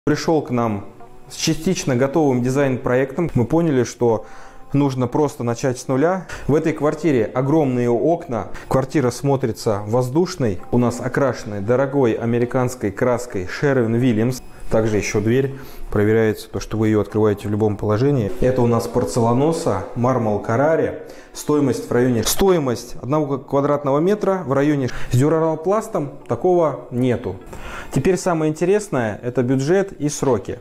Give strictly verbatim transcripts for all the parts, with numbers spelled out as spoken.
Пришел к нам с частично готовым дизайн-проектом. Мы поняли, что нужно просто начать с нуля. В этой квартире огромные окна. Квартира смотрится воздушной. У нас окрашенной дорогой американской краской Sherwin-Williams. Также еще дверь проверяется, то, что вы ее открываете в любом положении. Это у нас порцеланоса, мармал Карари. Стоимость в районе... Стоимость одного квадратного метра в районе... С дюралпластом такого нету. Теперь самое интересное – это бюджет и сроки.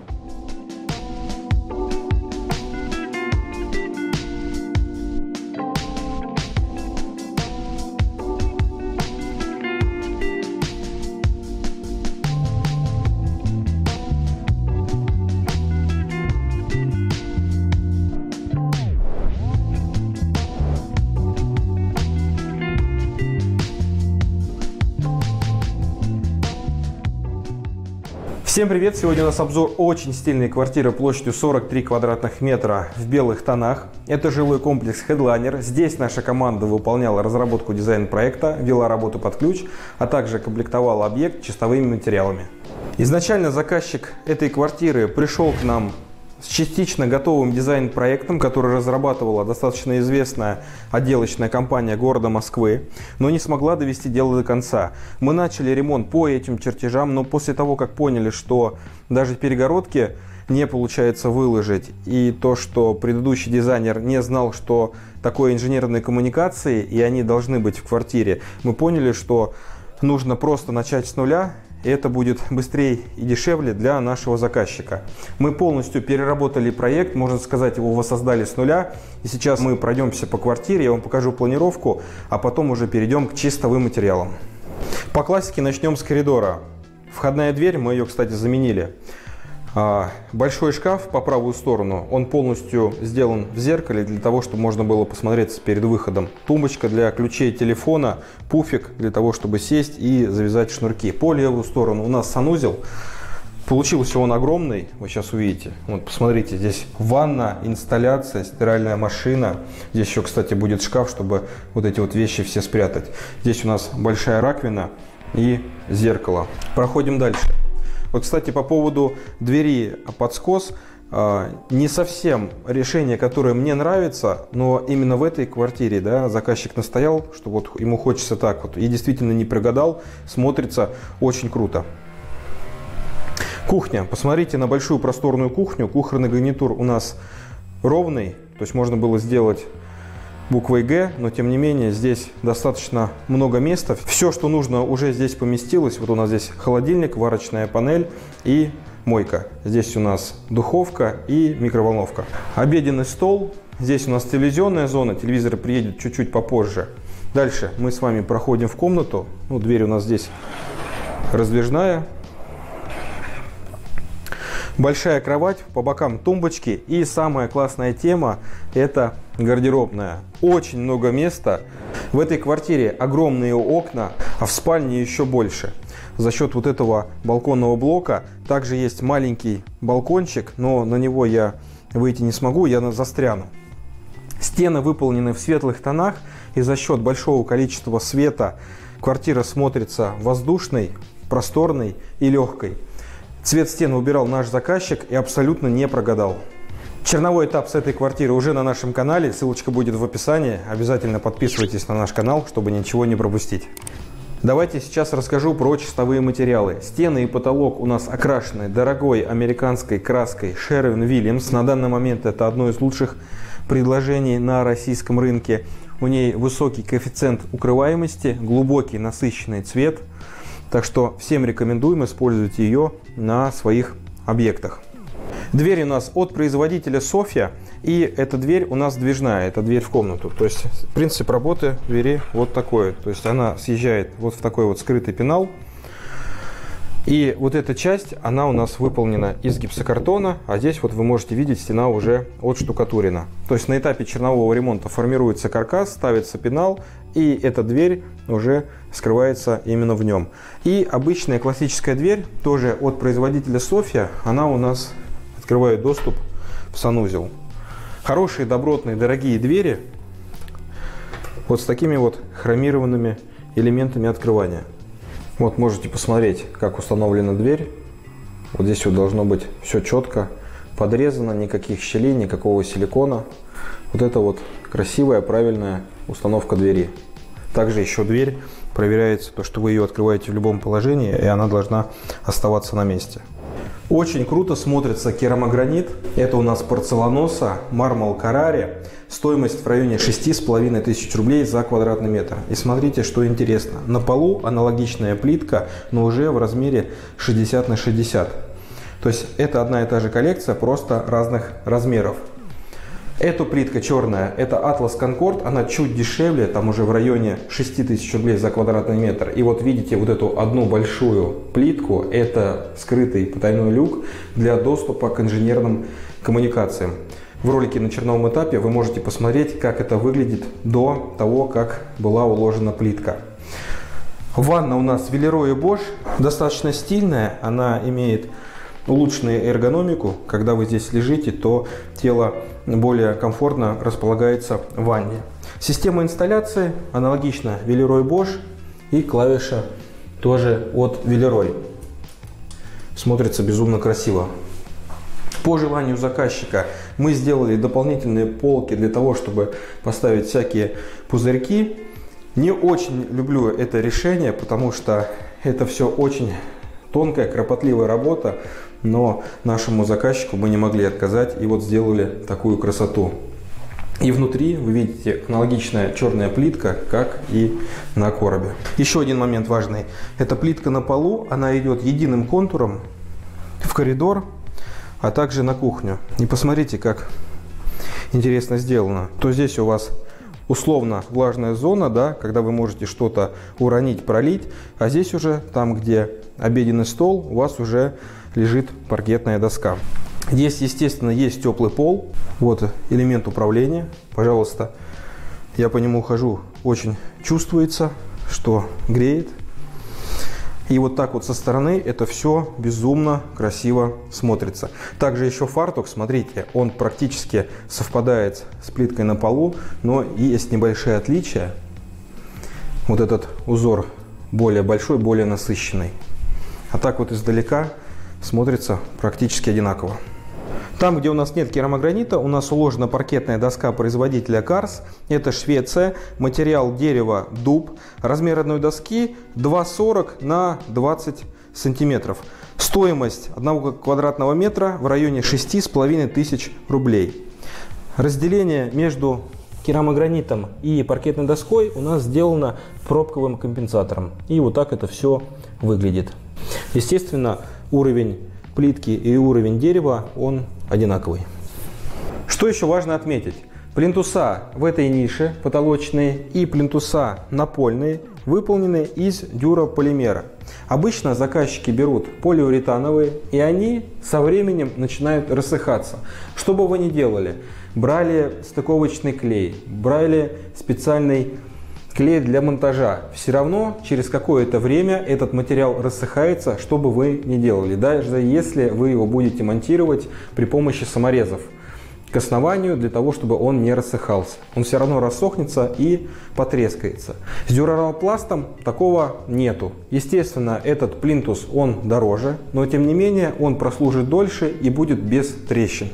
Всем привет! Сегодня у нас обзор очень стильной квартиры площадью сорок три квадратных метра в белых тонах. Это жилой комплекс Headliner. Здесь наша команда выполняла разработку дизайн-проекта, вела работу под ключ, а также комплектовала объект чистовыми материалами. Изначально заказчик этой квартиры пришел к нам с частично готовым дизайн-проектом, который разрабатывала достаточно известная отделочная компания города Москвы, но не смогла довести дело до конца. Мы начали ремонт по этим чертежам, но после того, как поняли, что даже перегородки не получается выложить, и то, что предыдущий дизайнер не знал, что такое инженерные коммуникации, и они должны быть в квартире, мы поняли, что нужно просто начать с нуля. И это будет быстрее и дешевле для нашего заказчика. Мы полностью переработали проект, можно сказать, его воссоздали с нуля. И сейчас мы пройдемся по квартире, я вам покажу планировку, а потом уже перейдем к чистовым материалам. По классике начнем с коридора. Входная дверь, мы ее, кстати, заменили. Большой шкаф по правую сторону, он полностью сделан в зеркале для того, чтобы можно было посмотреться перед выходом. Тумбочка для ключей телефона, пуфик для того, чтобы сесть и завязать шнурки. По левую сторону у нас санузел. Получился он огромный, вы сейчас увидите. Вот посмотрите, здесь ванна, инсталляция, стиральная машина. Здесь еще, кстати, будет шкаф, чтобы вот эти вот вещи все спрятать. Здесь у нас большая раковина и зеркало. Проходим дальше. Вот, кстати, по поводу двери под скос, не совсем решение, которое мне нравится, но именно в этой квартире, да, заказчик настоял, что вот ему хочется так вот, и действительно не прогадал, смотрится очень круто. Кухня. Посмотрите на большую просторную кухню. Кухонный гарнитур у нас ровный, то есть можно было сделать буквой Г, но тем не менее здесь достаточно много места. Все, что нужно, уже здесь поместилось. Вот у нас здесь холодильник, варочная панель и мойка. Здесь у нас духовка и микроволновка. Обеденный стол. Здесь у нас телевизионная зона. Телевизор приедет чуть-чуть попозже. Дальше мы с вами проходим в комнату. Ну, дверь у нас здесь раздвижная. Большая кровать, по бокам тумбочки. И самая классная тема – это гардеробная. Очень много места. В этой квартире огромные окна, а в спальне еще больше. За счет вот этого балконного блока также есть маленький балкончик, но на него я выйти не смогу, я застряну. Стены выполнены в светлых тонах, и за счет большого количества света квартира смотрится воздушной, просторной и легкой. Цвет стен выбирал наш заказчик и абсолютно не прогадал. Черновой этап с этой квартиры уже на нашем канале, ссылочка будет в описании. Обязательно подписывайтесь на наш канал, чтобы ничего не пропустить. Давайте сейчас расскажу про чистовые материалы. Стены и потолок у нас окрашены дорогой американской краской Sherwin-Williams. На данный момент это одно из лучших предложений на российском рынке. У ней высокий коэффициент укрываемости, глубокий насыщенный цвет. Так что всем рекомендуем использовать ее на своих объектах. Дверь у нас от производителя Софья, и эта дверь у нас движная, это дверь в комнату. То есть принцип работы двери вот такой. То есть она съезжает вот в такой вот скрытый пенал. И вот эта часть, она у нас выполнена из гипсокартона, а здесь вот вы можете видеть, стена уже отштукатурена. То есть на этапе чернового ремонта формируется каркас, ставится пенал, и эта дверь уже скрывается именно в нем. И обычная классическая дверь, тоже от производителя Софья, она у нас открывает доступ в санузел. Хорошие, добротные, дорогие двери вот с такими вот хромированными элементами открывания. Вот можете посмотреть, как установлена дверь. Вот здесь вот должно быть все четко подрезано, никаких щелей, никакого силикона. Вот это вот красивая, правильная установка двери. Также еще дверь проверяется, то, что вы ее открываете в любом положении, и она должна оставаться на месте. Очень круто смотрится керамогранит. Это у нас порцеланоса, мармал Карари. Стоимость в районе шести с половиной тысяч рублей за квадратный метр. И смотрите, что интересно. На полу аналогичная плитка, но уже в размере шестьдесят на шестьдесят. То есть это одна и та же коллекция, просто разных размеров. Эта плитка черная, это Atlas Concord, она чуть дешевле, там уже в районе шести тысяч рублей за квадратный метр. И вот видите вот эту одну большую плитку, это скрытый потайной люк для доступа к инженерным коммуникациям. В ролике на черновом этапе вы можете посмотреть, как это выглядит до того, как была уложена плитка. Ванна у нас Villeroy Bosch, достаточно стильная, она имеет улучшенную эргономику. Когда вы здесь лежите, то тело более комфортно располагается в ванне. Система инсталляции аналогична Villeroy Bosch, и клавиша тоже от Villeroy. Смотрится безумно красиво. По желанию заказчика мы сделали дополнительные полки для того, чтобы поставить всякие пузырьки. Не очень люблю это решение, потому что это все очень тонкая, кропотливая работа, но нашему заказчику мы не могли отказать и вот сделали такую красоту. И внутри вы видите аналогичная черная плитка, как и на коробе. Еще один момент важный. Эта плитка на полу, она идет единым контуром в коридор, а также на кухню. И посмотрите, как интересно сделано. То здесь у вас условно влажная зона, да, когда вы можете что-то уронить, пролить, а здесь уже, там где обеденный стол, у вас уже лежит паркетная доска. Здесь, естественно, есть теплый пол. Вот элемент управления. Пожалуйста, я по нему хожу. Очень чувствуется, что греет. И вот так вот со стороны это все безумно красиво смотрится. Также еще фартук, смотрите, он практически совпадает с плиткой на полу, но есть небольшие отличия. Вот этот узор более большой, более насыщенный. А так вот издалека смотрится практически одинаково. Там, где у нас нет керамогранита, у нас уложена паркетная доска производителя Карс. Это Швеция, материал дерево, дуб. Размер одной доски два сорок на двадцать сантиметров. Стоимость одного квадратного метра в районе шести с половиной тысяч рублей. Разделение между керамогранитом и паркетной доской у нас сделано пробковым компенсатором. И вот так это все выглядит. Естественно, уровень плитки и уровень дерева, он одинаковый. Что еще важно отметить? Плинтуса в этой нише потолочные и плинтуса напольные выполнены из дюрополимера. Обычно заказчики берут полиуретановые, и они со временем начинают рассыхаться. Что бы вы ни делали, брали стыковочный клей, брали специальный клей для монтажа, все равно через какое-то время этот материал рассыхается, что бы вы ни делали, даже если вы его будете монтировать при помощи саморезов к основанию, для того, чтобы он не рассыхался. Он все равно рассохнется и потрескается. С дюралопластом такого нету. Естественно, этот плинтус, он дороже, но тем не менее он прослужит дольше и будет без трещин.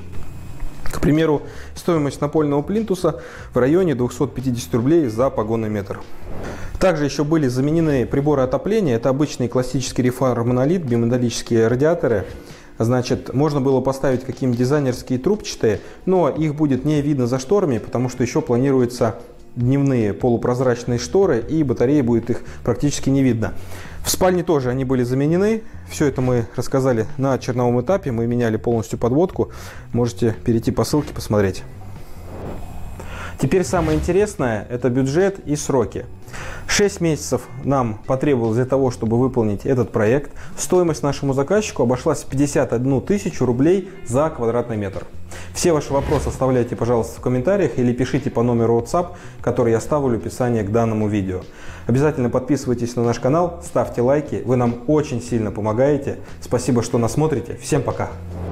К примеру, стоимость напольного плинтуса в районе двухсот пятидесяти рублей за погонный метр. Также еще были заменены приборы отопления. Это обычный классический Рефар монолит, биметаллические радиаторы. Значит, можно было поставить какие-нибудь дизайнерские трубчатые, но их будет не видно за шторами, потому что еще планируются дневные полупрозрачные шторы, и батареи будет их практически не видно. В спальне тоже они были заменены. Все это мы рассказали на черновом этапе. Мы меняли полностью подводку. Можете перейти по ссылке посмотреть. Теперь самое интересное – это бюджет и сроки. шесть месяцев нам потребовалось для того, чтобы выполнить этот проект. Стоимость нашему заказчику обошлась в пятьдесят одну тысячу рублей за квадратный метр. Все ваши вопросы оставляйте, пожалуйста, в комментариях или пишите по номеру WhatsApp, который я оставлю в описании к данному видео. Обязательно подписывайтесь на наш канал, ставьте лайки, вы нам очень сильно помогаете. Спасибо, что нас смотрите. Всем пока!